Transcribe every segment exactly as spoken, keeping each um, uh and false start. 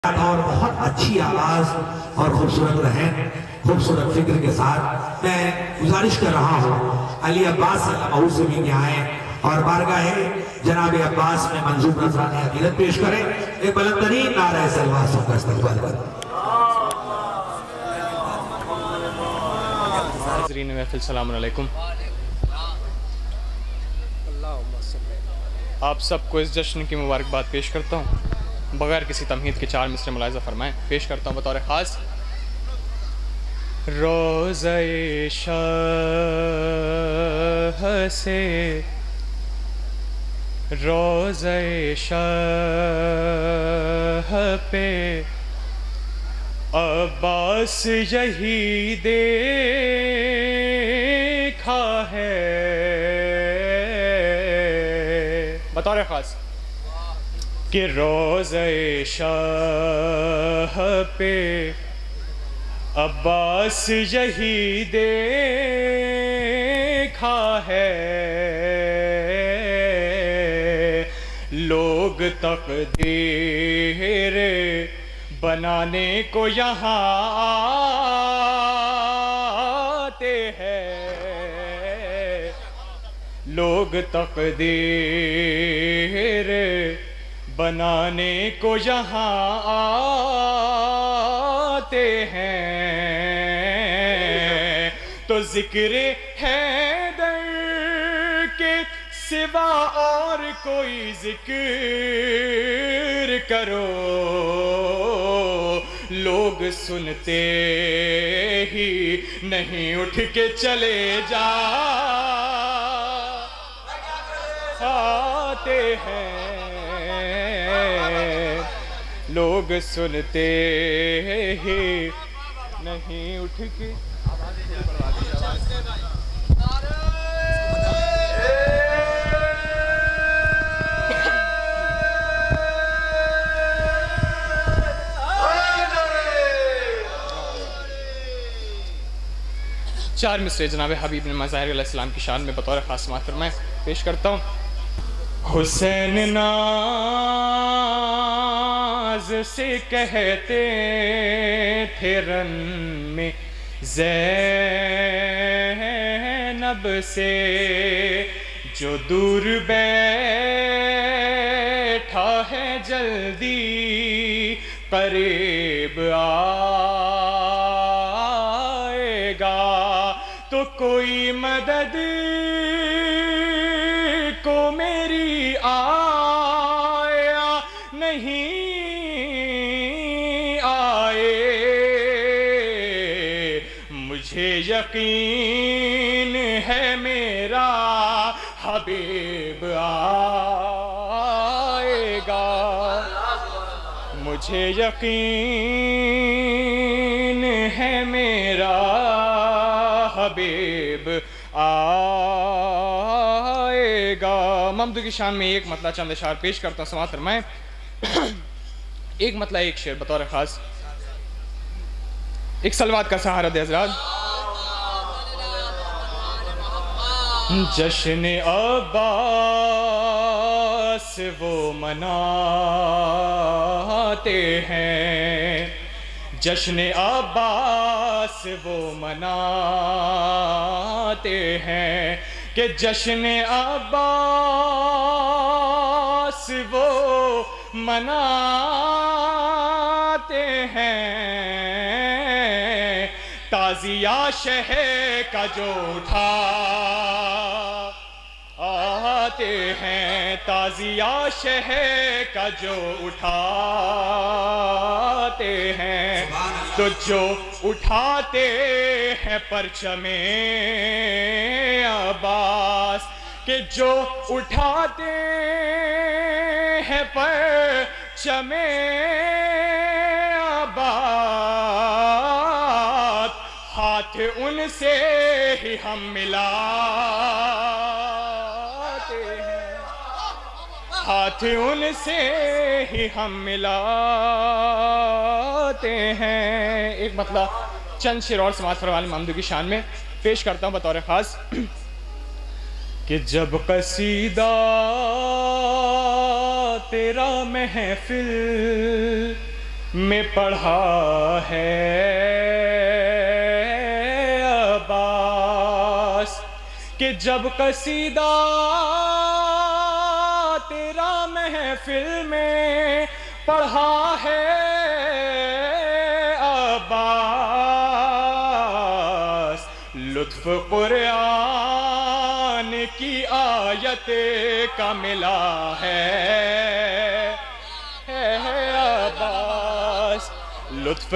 और बहुत अच्छी आवाज और खूबसूरत रहन, खूबसूरत फिक्र के साथ मैं गुजारिश कर रहा हूँ अली अब्बास से भी आए और बारगाह जनाब अब्बास में मंजूर नजरानी अकीदत पेश करें। एक बुलंदतरीन नारा सलवात का इस्तकबाल करें। नाज़रीन महफ़िल सलाम अलैकुम। आप सबको इस जश्न की मुबारकबाद पेश करता हूँ। बगैर किसी तमहीद के चार मिसरे मुलाहिज़ा फरमाएं। पेश करता हूँ बतौर ख़ास रोज़े शाह से रोज़े शाह पे अब्बास यही देखा है। बतौर ख़ास कि रोज़े शाह पे अब्बास यही देखा है। लोग तकदीर बनाने को यहाँ आते हैं। लोग तकदीर बनाने को यहाँ आते हैं। तो जिक्र हैदर के सिवा और कोई जिक्र करो। लोग सुनते ही नहीं उठ के चले जाते हैं। लोग सुनते ही नहीं उठ के चार मिसरे जनाब हबीब ने ज़ाहिर अलैहिस्सलाम की शान में बतौर ख़ास समाअत फरमाएं। पेश करता हूँ। हुसैन नाज से कहते थे रन में ज़ैनब से, जो दूर बैठा है जल्दी करीब आएगा। तो कोई मदद को मेरी आया नहीं आए। मुझे यकीन है मेरा हबीब आएगा। मुझे यकीन है मेरा हबीब आएगा। ममदू की शान में एक मतला चंद अशार पेश करता हूँ। समाअत फरमाएं। एक मतला एक शेर बतौर खास। एक सलवात का सहारा दे हज़रात। जश्न अब्बास वो मनाते हैं। जश्न अब्बास वो मनाते हैं कि जश्न अब्बास वो मनाते हैं। ताज़िया शहर का जो उठा आते हैं। ताज़िया शहर का जो उठाते हैं। तो जो उठाते हैं परचमे अब्बास के, जो उठाते हैं परचमे अब्बास, हाथ उनसे ही हम मिलाते हैं। हाथ उनसे ही हम मिलाते हैं। एक मतलब चंद शेर और समाअत फरमाने ममदू की शान में पेश करता हूँ बतौर ख़ास कि जब कसीदा तेरा महफिल में पढ़ा है अब्बास कि जब कसीदा तेरा महफिल में पढ़ा है अब्बास, लुत्फ कुरान की आयत का मिला है, है, है अब्बास, लुत्फ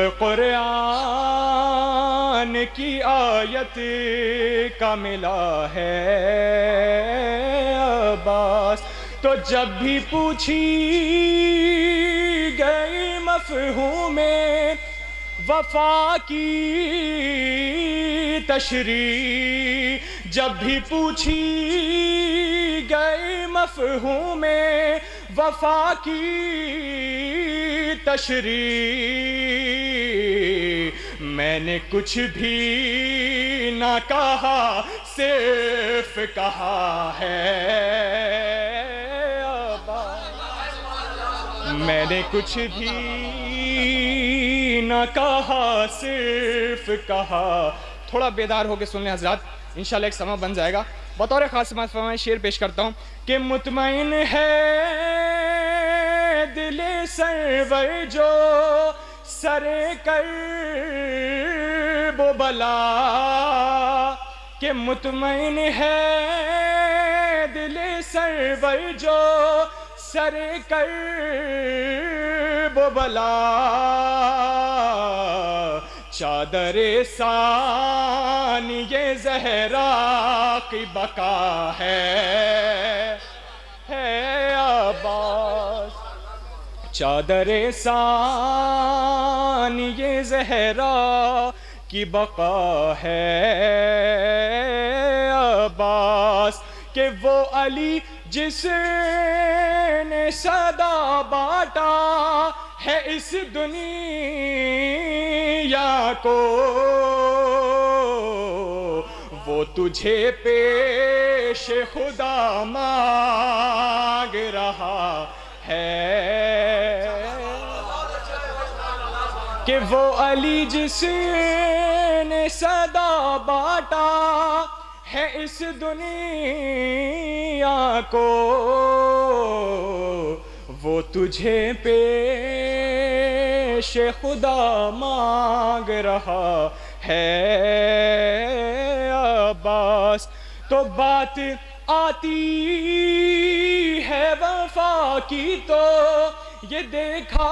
कुरान की आयत का मिला है अब्बास। तो जब भी पूछी गई मफ़हूमे वफा की तशरीह, जब भी पूछी गई मफ़हूमे वफा की तशरीह, मैंने कुछ भी ना कहा, सिर्फ कहा है अब्बास। मैंने कुछ भी ना कहा, सिर्फ कहा। थोड़ा बेदार होके सुन लें हज़रात, इंशाल्लाह एक समय बन जाएगा। बतौर ख़ास मैं शेर पेश करता हूँ कि मुतमईन है दिले सरवर जो सरे कर वो बला, कि मुतमईन है दिले सरवर जो सरे कर वो बला, चादरे सान ये ज़हरा की बका है, है अब्बास, चादरे सान ये ज़हरा की बका है अब्बास, कि वो अली जिसने सदा बांटा है इस दुनिया को, वो तुझे पेश खुदा मांग रहा है, कि वो अली जिसने सदा बांटा है इस दुनिया को, वो तुझे पेश खुदा मांग रहा है अब्बास। तो बात आती है वफा की तो ये देखा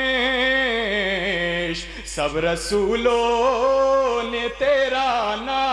दानिश, सब रसूलों ने तेरा नाम